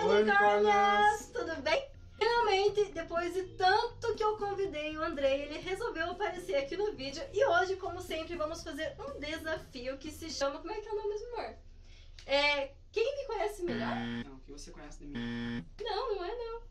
Oi, unicórnios! Tudo bem? Finalmente, depois de tanto que eu convidei o Andrei, ele resolveu aparecer aqui no vídeo. E hoje, como sempre, vamos fazer um desafio que se chama... Como é que é o nome mesmo, amor? Quem me conhece melhor? Não, o que você conhece de mim? Não, não é não.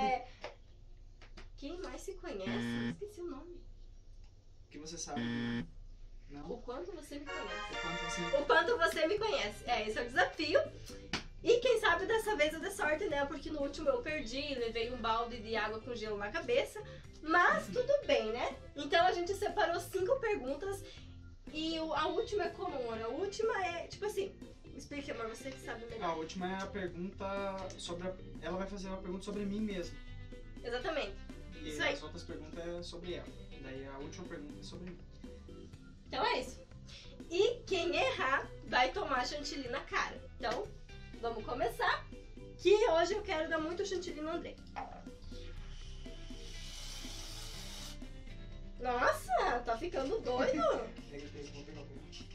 Quem mais se conhece? Esqueci o nome. O que você sabe de mim? Não? O quanto você me conhece. O O quanto você me conhece. Esse é o desafio. E quem sabe dessa vez eu dei sorte, né? Porque no último eu perdi, levei um balde de água com gelo na cabeça. Mas tudo bem, né? Então a gente separou 5 perguntas. E a última é como, amor? A última é, tipo assim... Explique, amor, você que sabe melhor. A última é a pergunta sobre... Ela vai fazer uma pergunta sobre mim mesmo. Exatamente. E Isso aí. as outras perguntas é sobre ela. Daí a última pergunta é sobre mim. Então é isso. E quem errar vai tomar chantilly na cara. Então, vamos começar. Que hoje eu quero dar muito chantilly no André. Nossa, tá ficando doido. Pega, vou pegar.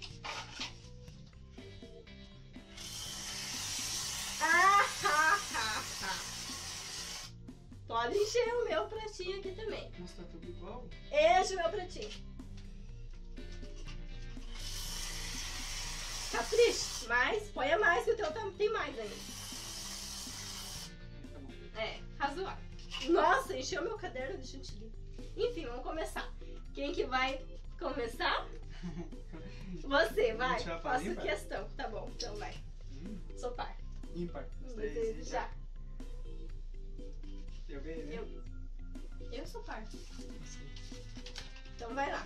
Pode encher o meu pratinho aqui também. Nossa, tá tudo igual. Enche o meu pratinho. Capricho, mas ponha mais que o teu tem mais ainda. Tá bom. Razoável. Nossa, encheu meu caderno de chantilly. Enfim, vamos começar. Quem que vai começar? Você, vai. Faço questão. Tá bom, então vai. Sou par. Ímpar. Já. Eu ganhei, né? Eu sou par. Então vai lá.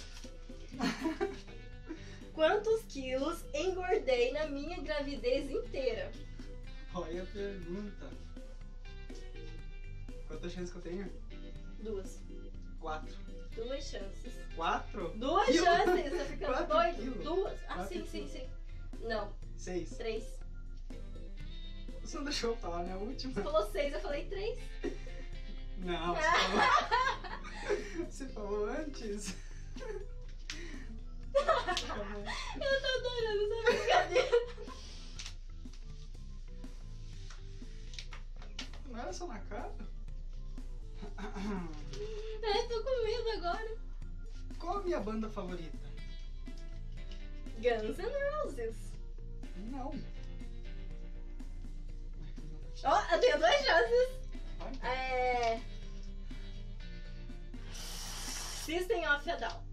Quantos quilos engordei na minha gravidez inteira? Olha a pergunta. Quantas chances que eu tenho? 2. 4. 2 chances. 4? 2 chances! Tá ficando 4 doido? quilos. 2? Ah, 4 sim. Não. 6. 3. Você não deixou eu falar, né? A última. Você falou 6, eu falei 3. Não, você falou antes. Eu tô adorando essa brincadeira. Não era só na cara? Tô com medo agora. Qual a minha banda favorita? Guns N' Roses. Não. Eu tenho 2 chances. Vai. System of a Down.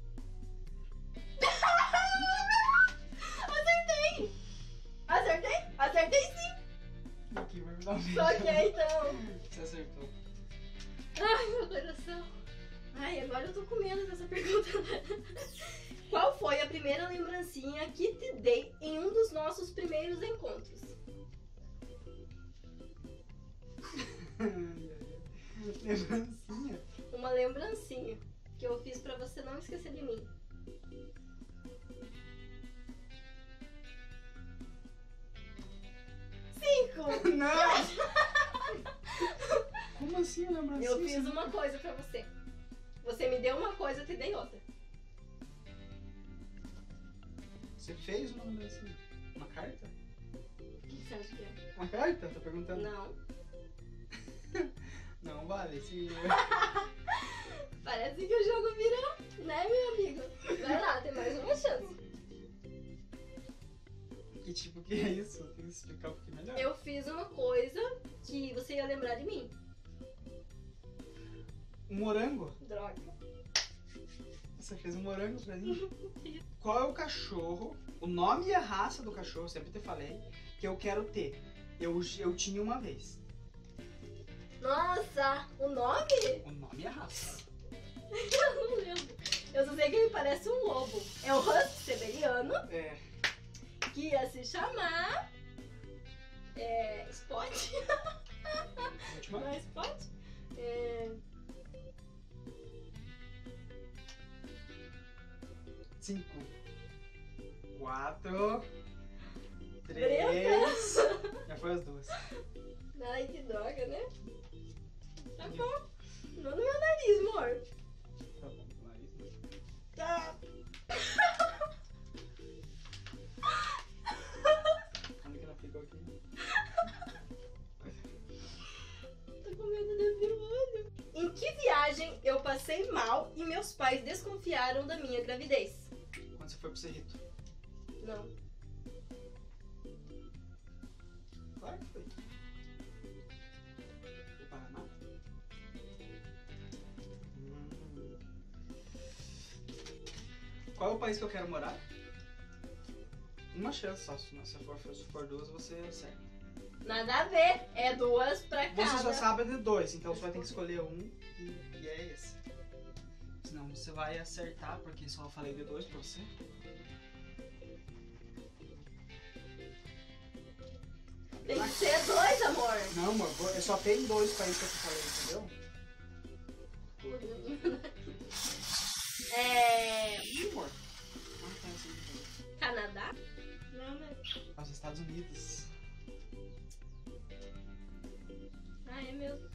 Acertei sim. Aqui, vai me dar um beijo. Só que então. Você acertou. Ai, meu coração. Ai, agora eu tô com medo dessa pergunta. Qual foi a primeira lembrancinha que te dei em um dos nossos primeiros encontros? Lembrancinha? Uma lembrancinha que eu fiz pra você não esquecer de mim. Não! Como assim a lembrancinha? Eu fiz uma coisa pra você. Você me deu uma coisa, eu te dei outra. Você fez uma lembrancinha? Uma carta? O que você acha que é? Uma carta? Tô perguntando. Não. Não vale, sim. Parece que o jogo vira, né, meu amigo? Vai lá, tem mais uma chance. Que tipo que é isso? Tem que explicar um pouquinho melhor. Eu fiz uma coisa que você ia lembrar de mim. Um morango? Droga. Você fez um morango pra mim? Qual é o cachorro, o nome e a raça do cachorro, sempre te falei, que eu quero ter? Eu tinha uma vez. Nossa, o nome? O nome e a raça. Eu não lembro. Eu só sei que ele parece um lobo. É o husky siberiano, É. que ia se chamar... Spot? Última. Não é Spot? 5, 4, 3. Brenta. Já foi as 2. Ai, que droga, né? Tá bom. Não no meu nariz, amor. Tá bom, nariz. Tá. Onde que ela ficou aqui? passei mal e meus pais desconfiaram da minha gravidez. Quando você foi pro Cerrito? Não. Claro que foi. O Paraná? Qual é o país que eu quero morar? Uma chance só. Se for duas, você acerta. Nada a ver. É duas pra cada. Você só sabe de dois, então você vai ter que escolher um e é esse. Senão você vai acertar, porque só eu falei de dois pra você. Tem que ser dois, amor. Não, amor, eu só tenho dois países que eu te falei, entendeu? Ih, amor. Ah, tá, assim. Canadá? Não, mas... Os Estados Unidos. Ah, é mesmo.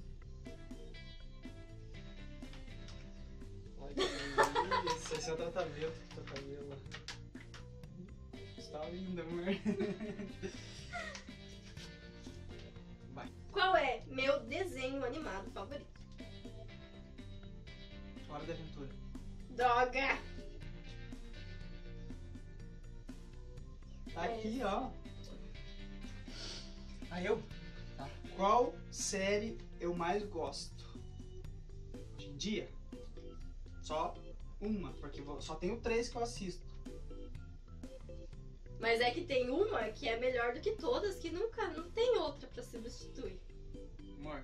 Olha que isso, esse é o tratamento do teu cabelo. Está lindo, amor. Vai. Qual é meu desenho animado favorito? Hora da Aventura. Droga! Tá aqui, ó. Aí eu. Tá. Qual série eu mais gosto? Hoje em dia? Só uma, porque só tenho 3 que eu assisto. Mas é que tem uma que é melhor do que todas, que nunca, não tem outra pra substituir. Amor.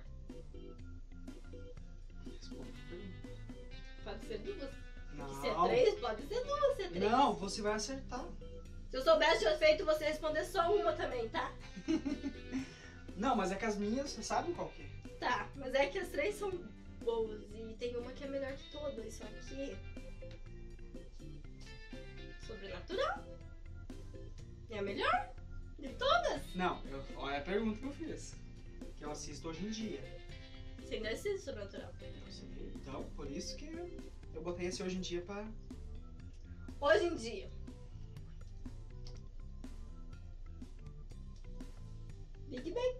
Responda a pergunta. Pode ser duas. Não. Se é 3, pode ser duas, se é 3. Não, você vai acertar. Se eu soubesse, tinha feito você responder só uma também, tá? Não, mas é que as minhas, você sabe qual que é? Tá, mas é que as 3 são boas e tem uma que é melhor que todas, só que... Sobrenatural? É a melhor de todas? Não, olha a pergunta que eu fiz. Que eu assisto hoje em dia. Você ainda assiste Sobrenatural? Então, por isso que eu botei esse hoje em dia pra... Hoje em dia. Big Bang.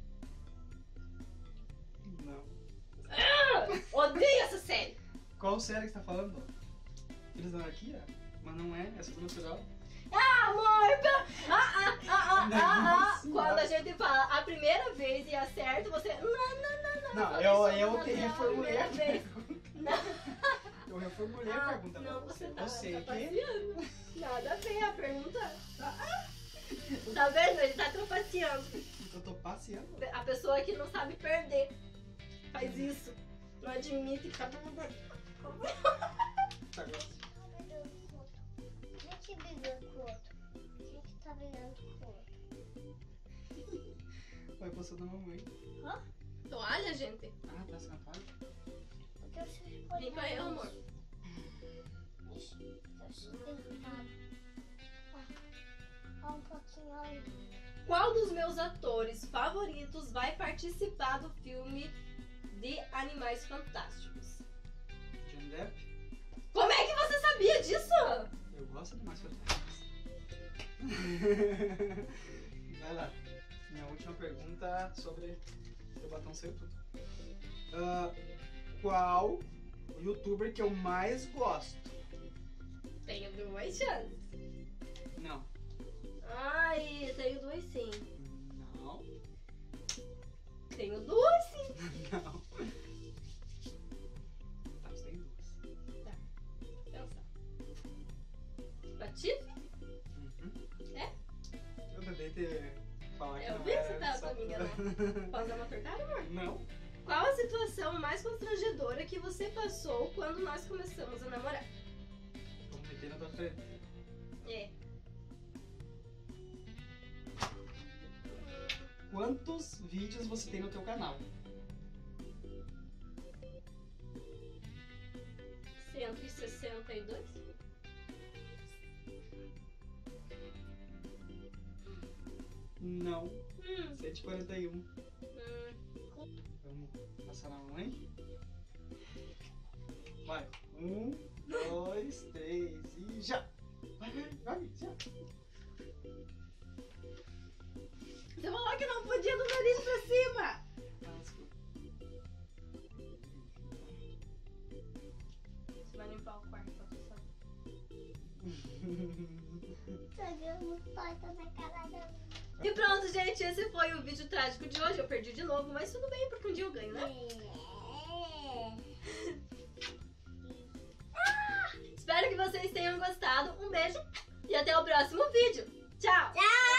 Não. Odeio essa série. Qual série que você tá falando? Filhos da Anarquia? Mas não é, é Sobrenatural. Amor, quando a gente fala a primeira vez e acerta, você... Não, eu que reformulei a pergunta. Eu reformulei a pergunta pra Não, você. você tá Você que... trapaceando. Nada a ver a pergunta. Tá vendo? Ele tá trapaceando. Eu tô passeando. A pessoa que não sabe perder faz isso. Não admite que tá perdendo. Tá gosto. Gente brigou com o outro. Gente tá brigando com o outro. Vai passar da mamãe. Toalha, gente? Ah, tá sem toalha? Porque eu sou escolhendo. Limpa eu, amor. Ixi, eu sou derrubado. Ó, um pouquinho ali. Qual dos meus atores favoritos vai participar do filme de Animais Fantásticos? Johnny Depp? Como é que você sabia disso? Eu gosto de mais fantásticos. Vai lá. Minha última pergunta sobre o batom saiu tudo. Qual o youtuber que eu mais gosto? Tenho 2 chances. Não. Ai, tenho 2 sim. Não. Tenho 2 sim. Não. Tá, você tem 2. Pensa. Patife? Uhum. É? Eu tentei falar que Eu não vi que era você tava só pra me enganar. Posso dar uma apertada, amor? Não. Qual a situação mais constrangedora que você passou quando nós começamos a namorar? Vamos meter na tua frente. É. Quantos vídeos você tem no teu canal? 162? Não. 141. Hum. Vamos passar na mamãe? Vai. 1, 2, 3 e já! Vai, já! Você falou que não podia do nariz pra cima! Ah, desculpa. quarto pra tu saber. Jogamos torta na cara da... E pronto, gente, esse foi o vídeo trágico de hoje. Eu perdi de novo, mas tudo bem, porque um dia eu ganho, né? Espero que vocês tenham gostado. Um beijo e até o próximo vídeo. Tchau! Tchau!